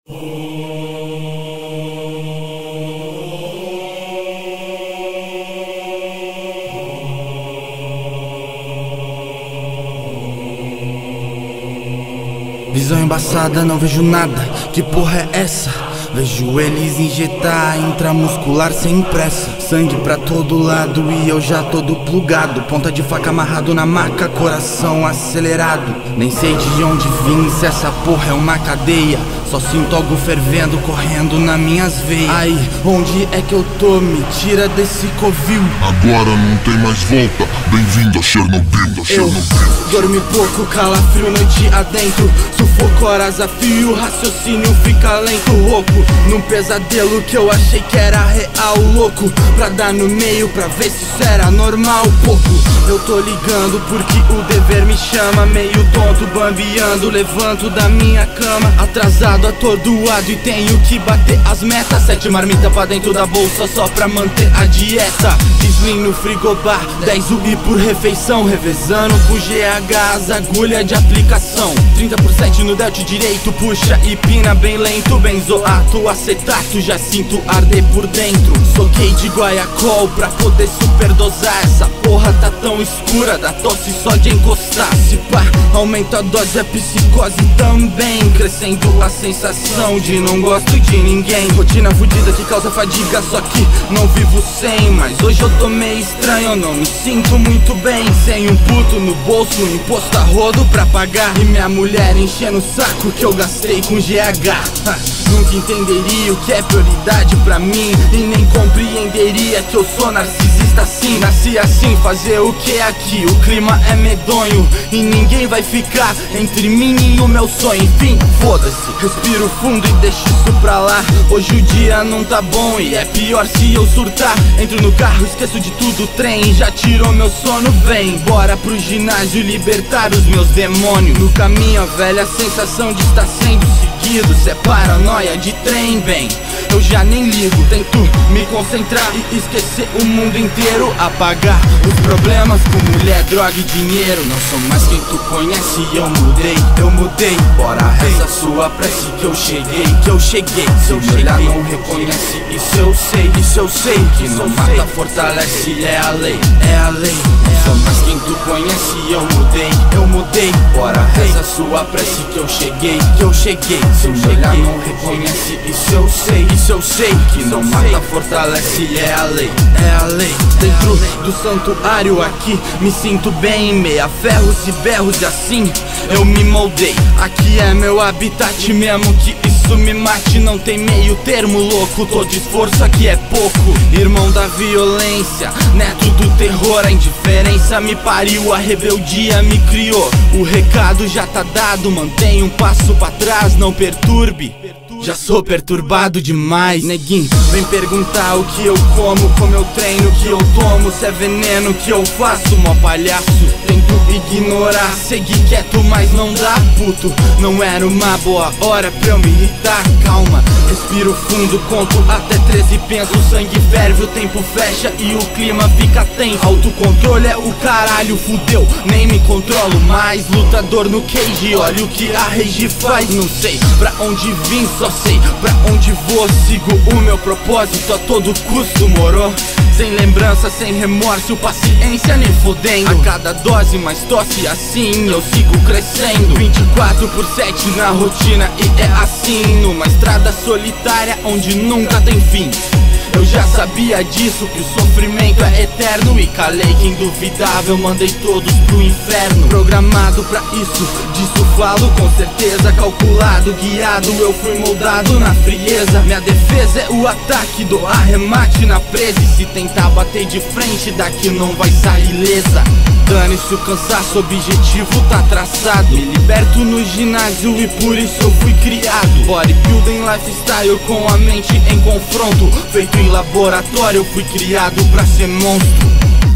Visão embaçada, não vejo nada, que porra é essa? Vejo eles injetar intramuscular sem pressa. Sangue pra todo lado e eu já todo plugado. Ponta de faca amarrado na maca, coração acelerado. Nem sei de onde vim, se essa porra é uma cadeia. Só sinto algo fervendo, correndo nas minhas veias. Aí, onde é que eu tô? Me tira desse covil. Agora não tem mais volta, bem-vindo a Chernobyl. Eu dormi pouco, calafrio noite adentro. Sufoco horas a fio, raciocínio fica lento. Rouco, num pesadelo que eu achei que era real. Louco, pra dar no meio, pra ver se isso era normal. Pouco, eu tô ligando porque o dever me chama. Meio tonto, bambeando, levanto da minha cama. Atrasado, atordoado e tenho que bater as metas. 7 marmitas pra dentro da bolsa só pra manter a dieta. Slim no frigobar, 10 UI por refeição. Revezando com GH as agulhas de aplicação. 30% no delta direito, puxa e pina bem lento. Benzoato, acetato, já sinto arder por dentro. Soquei de guaiacol pra poder superdosar. Essa porra tá tão escura, dá tosse só de encostar. Se pá, aumento a dose, a psicose também. Crescendo a sensação de não gosto de ninguém. Rotina fudida que causa fadiga, só que não vivo sem. Mas hoje eu tô meio estranho, eu não me sinto muito bem. Sem um puto no bolso, imposto a rodo pra pagar. E minha mulher enchendo o saco que eu gastei com GH. Nunca entenderia o que é prioridade pra mim, e nem compreenderia que eu sou narcisista assim. Nasci assim, fazer o que aqui? O clima é medonho e ninguém vai ficar entre mim e o meu sonho. Enfim, foda-se, respiro fundo e deixo isso pra lá. Hoje o dia não tá bom e é pior se eu surtar. Entro no carro, esqueço de tudo, o trem já tirou meu sono. Vem, bora pro ginásio libertar os meus demônios. No caminho a velha sensação de estar sendo seguido. Cê é paranoia de trem, bem, eu já nem ligo. Tento me concentrar e esquecer o mundo inteiro. Apagar os problemas com mulher, droga e dinheiro. Não sou mais quem tu conhece e eu mudei. Bora, reza sua prece que eu cheguei. Se eu olhar não reconhece, isso eu sei. Que não mata, fortalece, é a lei. Não sou mais quem tu conhece e eu mudei. Bora, reza sua prece que eu cheguei. Se eu olhar não reconhece, isso eu sei. Que não mata, fortalece, é a lei. Dentro do santuário aqui me sinto bem. Meia ferros e berros e assim eu me moldei. Aqui é meu habitat, mesmo que isso me mate. Não tem meio termo, louco, todo esforço aqui é pouco. Irmão da violência, neto do terror. A indiferença me pariu, a rebeldia me criou. O recado já tá dado, mantenha um passo pra trás, não perturbe. Já sou perturbado demais. Neguinho, vem perguntar o que eu como eu treino, o que eu tomo. Se é veneno que eu faço, mó palhaço. Tento ignorar, seguir quieto, mas não dá, puto. Não era uma boa hora pra eu me irritar. Calma, respiro fundo, conto até 13, penso. O sangue ferve, o tempo fecha e o clima fica tenso. Autocontrole é o caralho, fudeu, nem me controlo mais. Lutador no cage, olha o que a rage faz. Não sei pra onde vim, só sei pra onde vou. Sigo o meu propósito a todo custo, moro? Sem lembrança, sem remorso, paciência nem fodendo. A cada dose mais tosse, assim eu sigo crescendo. 24/7 na rotina e é assim. Numa estrada solitária onde nunca tem fim. Eu já sabia disso, que o sofrimento é eterno. E calei quem duvidava, eu mandei todos pro inferno. Programado pra isso, disso falo com certeza. Calculado, guiado, eu fui moldado na frieza. Minha defesa é o ataque, dou arremate na presa. E se tentar bater de frente, daqui não vai sair ilesa. Dane-se o cansaço, objetivo tá traçado. Me liberto no ginásio e por isso eu fui criado. Bodybuilding lifestyle com a mente em confronto. Feito em laboratório, eu fui criado pra ser monstro.